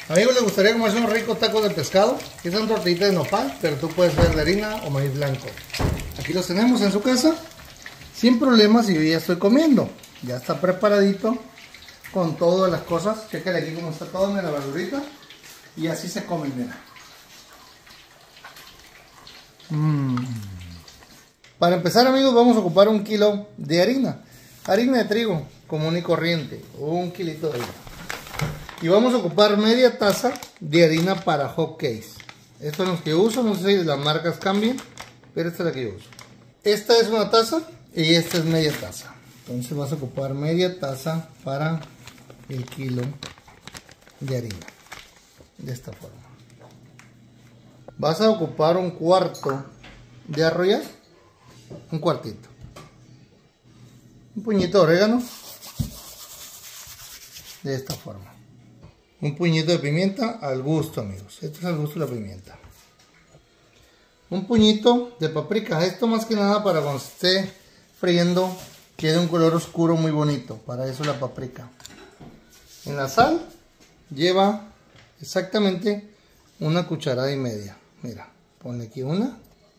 Amigos, les gustaría comerse unos ricos tacos de pescado. Que son tortillitas de nopal, pero tú puedes hacer de harina o maíz blanco. Aquí los tenemos en su casa, sin problemas, y yo ya estoy comiendo. Ya está preparadito con todas las cosas. Chécale aquí cómo está todo en la verdurita. Y así se comen, mira. Para empezar, amigos, vamos a ocupar 1 kilo de harina. Harina de trigo común y corriente. 1 kilito de harina. Y vamos a ocupar media taza de harina para hot cakes. Estos son los que yo uso, no sé si las marcas cambian, pero esta es la que yo uso. Esta es una taza y esta es media taza. Entonces vas a ocupar media taza para el kilo de harina. De esta forma. Vas a ocupar 1/4 de arroz, un cuartito. Un puñito de orégano. De esta forma. Un puñito de pimienta al gusto, amigos. Esto es al gusto de la pimienta. Un puñito de paprika. Esto más que nada para cuando esté friendo quede un color oscuro muy bonito. Para eso la paprika. En la sal lleva exactamente 1,5 cucharadas. Mira, ponle aquí 1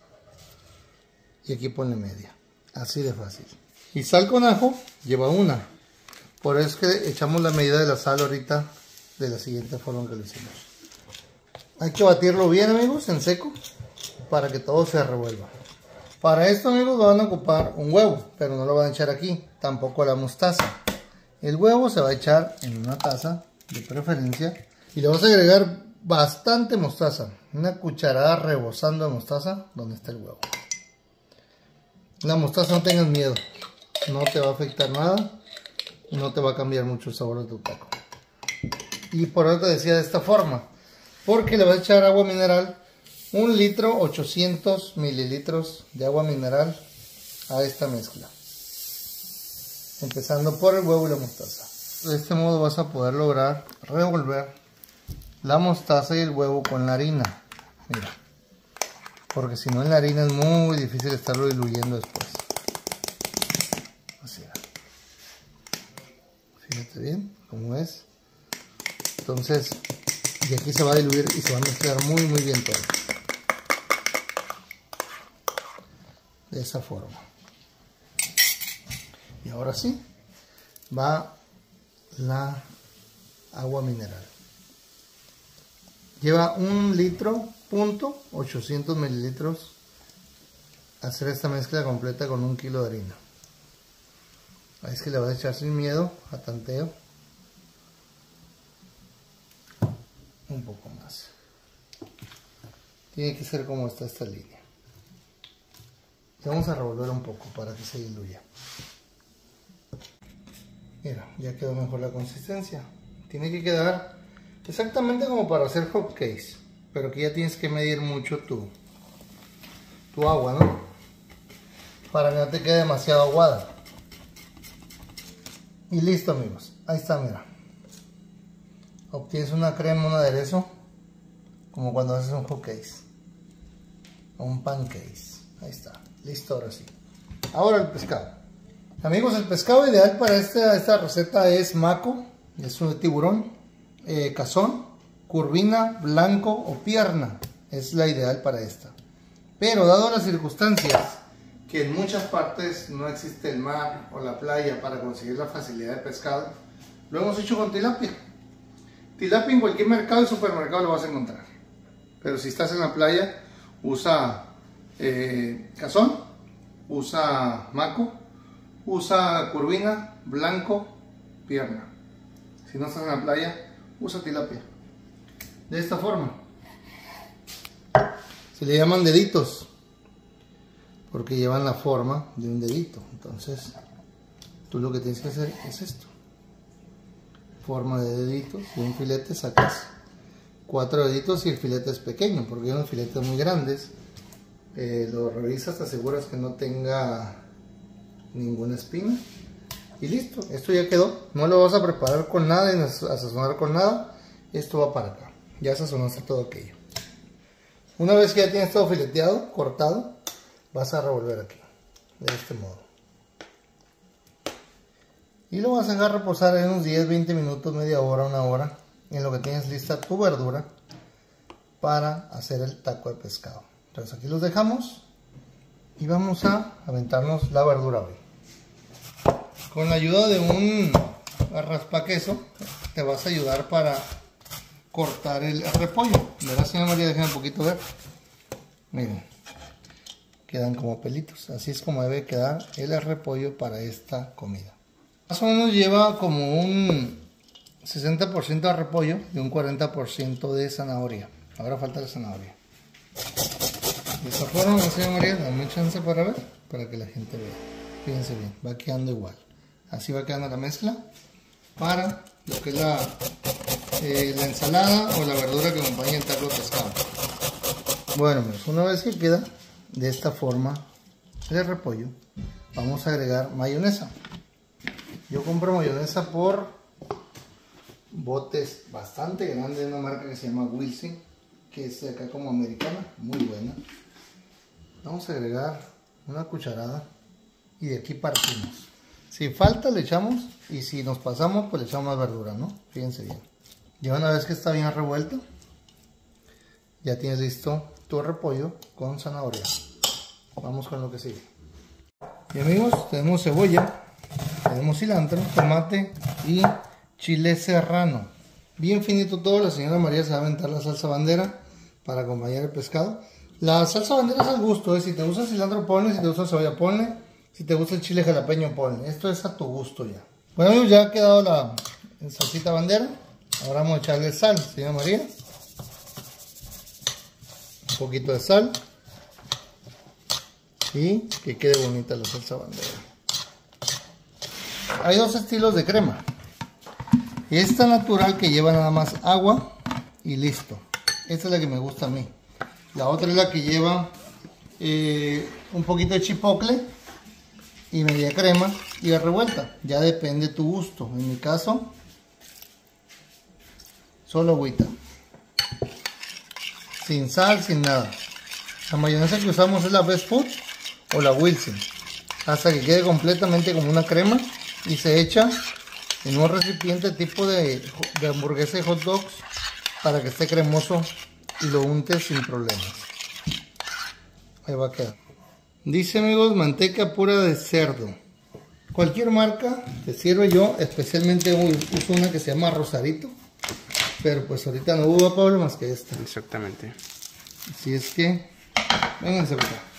y aquí ponle media. Así de fácil. Y sal con ajo lleva 1. Por eso es que echamos la medida de la sal ahorita de la siguiente forma que lo hicimos. Hay que batirlo bien, amigos, en seco, para que todo se revuelva. Para esto, amigos, van a ocupar un huevo, pero no lo van a echar aquí, tampoco la mostaza. El huevo se va a echar en una taza, de preferencia, y le vas a agregar bastante mostaza. 1 cucharada rebosando de mostaza donde está el huevo. La mostaza, no tengas miedo, no te va a afectar nada, no te va a cambiar mucho el sabor de tu taco. Y por eso te decía de esta forma, porque le vas a echar agua mineral, 1 litro 800 mililitros de agua mineral a esta mezcla, empezando por el huevo y la mostaza. De este modo vas a poder lograr revolver la mostaza y el huevo con la harina, mira, porque si no en la harina es muy difícil estarlo diluyendo después. Así, fíjate bien cómo es. Entonces, y aquí se va a diluir y se va a mezclar muy bien todo. De esa forma. Y ahora sí, va la agua mineral. Lleva 1 litro, 800 mililitros. Hacer esta mezcla completa con 1 kilo de harina. Ahí es que le vas a echar sin miedo, a tanteo. Un poco más. Tiene que ser como está esta línea. Y vamos a revolver un poco para que se diluya. Mira, ya quedó mejor la consistencia. Tiene que quedar exactamente como para hacer hot cakes, pero que ya tienes que medir mucho tu agua, ¿no? Para que no te quede demasiado aguada. Y listo, amigos. Ahí está, mira. Obtienes una crema, un aderezo, como cuando haces un hot cake o un pancake. Ahí está, listo, ahora sí. Ahora el pescado. Amigos, el pescado ideal para esta receta es maco, es un tiburón, cazón, curvina, blanco o pierna. Es la ideal para esta. Pero dado las circunstancias que en muchas partes no existe el mar o la playa para conseguir la facilidad de pescado, lo hemos hecho con tilapia. Tilapia en cualquier mercado y supermercado lo vas a encontrar. Pero si estás en la playa, usa cazón, usa maco, usa curvina, blanco, pierna. Si no estás en la playa, usa tilapia. De esta forma. Se le llaman deditos, porque llevan la forma de un dedito. Entonces, tú lo que tienes que hacer es esto. Forma de deditos, de un filete sacas 4 deditos y el filete es pequeño, porque hay unos filetes muy grandes. Lo revisas, te aseguras que no tenga ninguna espina y listo, esto ya quedó. No lo vas a preparar con nada ni a sazonar con nada, esto va para acá. Ya sazonaste todo aquello. Una vez que ya tienes todo fileteado, cortado, vas a revolver aquí de este modo y lo vas a dejar reposar en unos 10-20 minutos, media hora, 1 hora, en lo que tienes lista tu verdura para hacer el taco de pescado. Entonces aquí los dejamos y vamos a aventarnos la verdura hoy. Con la ayuda de un raspaqueso te vas a ayudar para cortar el repollo. ¿Verdad, señora María? Déjenme un poquito ver. Miren, quedan como pelitos. Así es como debe quedar el repollo para esta comida. Más o menos lleva como un 60% de repollo y un 40% de zanahoria. Ahora falta la zanahoria. De esta forma, señora María, dame chance para ver, para que la gente vea. Fíjense bien, va quedando igual. Así va quedando la mezcla para lo que es la ensalada o la verdura que acompaña el taco de pescado. Bueno, pues una vez que queda de esta forma el repollo, vamos a agregar mayonesa. Yo compro mayonesa por botes bastante grandes de una marca que se llama Wilson, que es de acá como americana, muy buena. Vamos a agregar una cucharada y de aquí partimos. Si falta le echamos y si nos pasamos pues le echamos más verdura, ¿no? Fíjense bien. Ya una vez que está bien revuelto, ya tienes listo tu repollo con zanahoria. Vamos con lo que sigue. Y amigos, tenemos cebolla, tenemos cilantro, tomate y chile serrano. Bien finito todo. La señora María se va a aventar la salsa bandera para acompañar el pescado. La salsa bandera es al gusto, ¿eh? Si te gusta cilantro ponle, si te gusta cebolla ponle, si te gusta el chile jalapeño ponle. Esto es a tu gusto ya. Bueno amigos, ya ha quedado la salsita bandera. Ahora vamos a echarle sal, señora María. Un poquito de sal. Y que quede bonita la salsa bandera. Hay dos estilos de crema. Esta natural que lleva nada más agua y listo. Esta es la que me gusta a mí. La otra es la que lleva un poquito de chipotle y media crema y revuelta. Ya depende de tu gusto. En mi caso, solo agüita. Sin sal, sin nada. La mayonesa que usamos es la Best Food o la Wilson. Hasta que quede completamente como una crema y se echa en un recipiente tipo de hamburguesa de hot dogs para que esté cremoso y lo untes sin problemas. Ahí va a quedar. Dice amigos, manteca pura de cerdo. Cualquier marca te sirve. Yo especialmente uso una que se llama Rosarito, pero pues ahorita no hubo, Pablo, más que esta. Exactamente. Así es que vénganse por acá.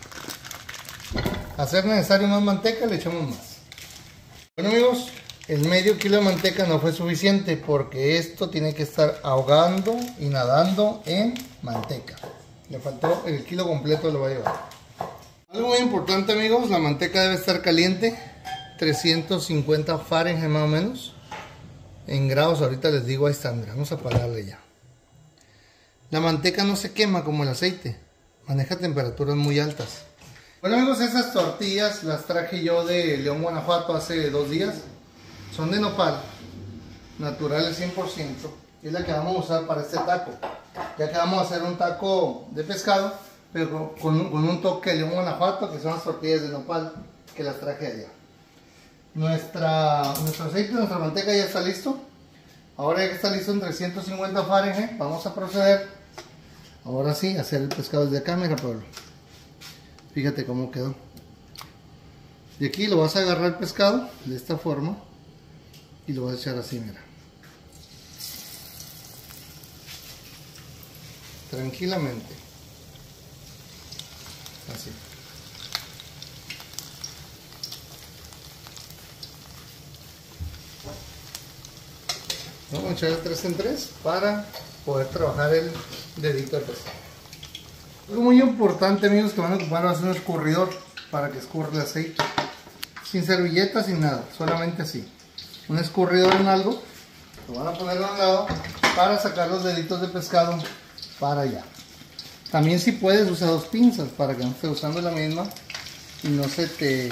A ser necesario más manteca, le echamos más. Bueno amigos, el medio kilo de manteca no fue suficiente porque esto tiene que estar ahogando y nadando en manteca. Le faltó el kilo completo, lo va a llevar. Algo muy importante amigos, la manteca debe estar caliente, 350 Fahrenheit más o menos. En grados ahorita les digo, ahí está, mira, vamos a apagarle ya. La manteca no se quema como el aceite, maneja temperaturas muy altas. Bueno amigos, esas tortillas las traje yo de León, Guanajuato hace 2 días. Son de nopal, naturales 100%. Es la que vamos a usar para este taco. Ya que vamos a hacer un taco de pescado, pero con un toque de León, Guanajuato, que son las tortillas de nopal que las traje allá. Nuestro aceite, nuestra manteca ya está listo. Ahora ya que está listo en 350 Fahrenheit, vamos a proceder, ahora sí, a hacer el pescado desde acá. Mira Pablo, fíjate cómo quedó. Y aquí lo vas a agarrar el pescado de esta forma y lo vas a echar así, mira. Tranquilamente. Así. Vamos a echar el 3 en 3 para poder trabajar el dedito de pescado. Algo muy importante amigos que van a ocupar va a ser un escurridor para que escurra el aceite. Sin servilleta, sin nada, solamente así. Un escurridor en algo, lo van a poner a un lado para sacar los deditos de pescado para allá. También si puedes usar 2 pinzas para que no estés usando la misma y no se te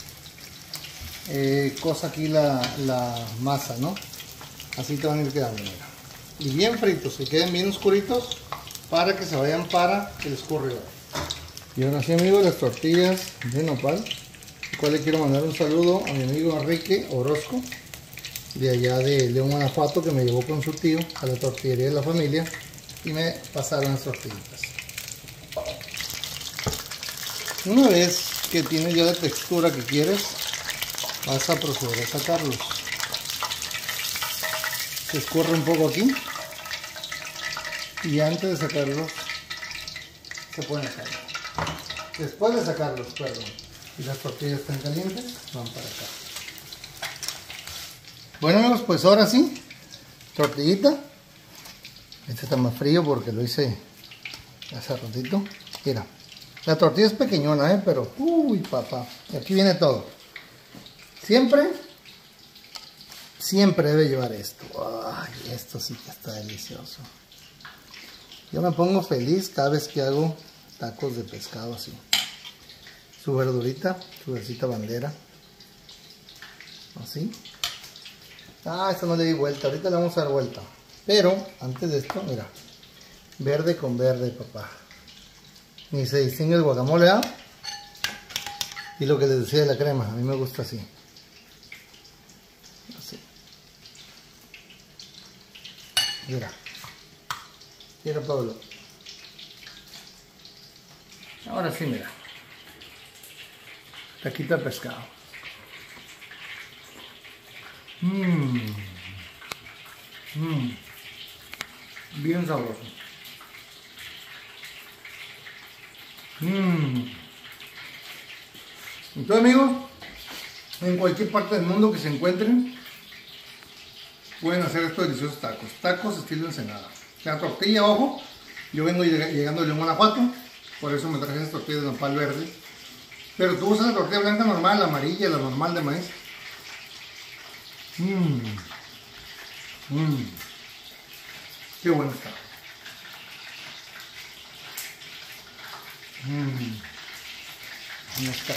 cosa aquí la masa, ¿no? Así te van a ir quedando, mira. Y bien fritos, que queden bien oscuritos para que se vayan para el escurridor. Y ahora sí amigos, las tortillas de nopal, al cual le quiero mandar un saludo a mi amigo Enrique Orozco, de allá de León, Guanajuato, que me llevó con su tío a la tortillería de la familia y me pasaron las tortillitas. Una vez que tienes ya la textura que quieres, vas a proceder a sacarlos. Se escurre un poco aquí y antes de sacarlos se pueden sacar. Después de sacarlos, perdón, y las tortillas están calientes, van para acá. Bueno amigos, pues ahora sí, tortillita. Este está más frío porque lo hice hace ratito. Mira, la tortilla es pequeñona, pero uy papá, y aquí viene todo. Siempre debe llevar esto. Ay, esto sí que está delicioso. Yo me pongo feliz cada vez que hago tacos de pescado así. Su verdurita, su versita bandera. Así. Esto no le di vuelta, ahorita le vamos a dar vuelta. Pero antes de esto, mira, verde con verde, papá. Ni se distingue el guacamole, ¿ah? Y lo que les decía de la crema, a mí me gusta así. Así. Mira. Mira, Pablo. Ahora sí, mira. Taquito de pescado. Bien sabroso. Entonces amigos, en cualquier parte del mundo que se encuentren, pueden hacer estos deliciosos tacos. Tacos estilo Ensenada. La tortilla, ojo, yo vengo llegando de León, Guanajuato, por eso me traje esas tortillas de nopal verde. Pero tú usas la tortilla blanca normal, la amarilla, la normal de maíz. Qué bueno está. Ahí está.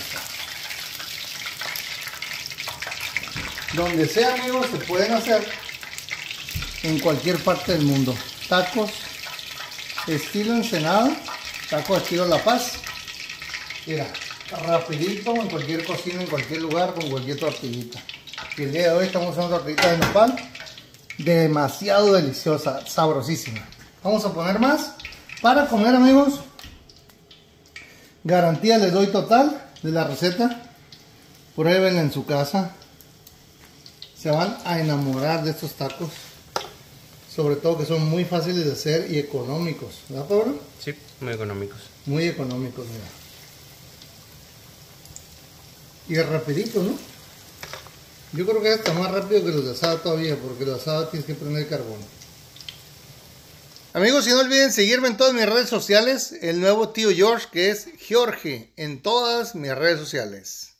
Donde sea amigos, se pueden hacer en cualquier parte del mundo. Tacos estilo Ensenada, tacos estilo La Paz. Mira, rapidito en cualquier cocina, en cualquier lugar, con cualquier tortillita. Y el día de hoy estamos usando tortillita de nopal, demasiado deliciosa, sabrosísima. Vamos a poner más para comer amigos. Garantía les doy total de la receta. Pruébenla en su casa. Se van a enamorar de estos tacos. Sobre todo que son muy fáciles de hacer y económicos. ¿Verdad, Pablo? Sí, muy económicos. Muy económicos, mira. Y rapidito, ¿no? Yo creo que está más rápido que los de asado todavía, porque los asados tienes que prender el carbón. Amigos, si no olviden seguirme en todas mis redes sociales, el nuevo tío George, que es Jorge, en todas mis redes sociales.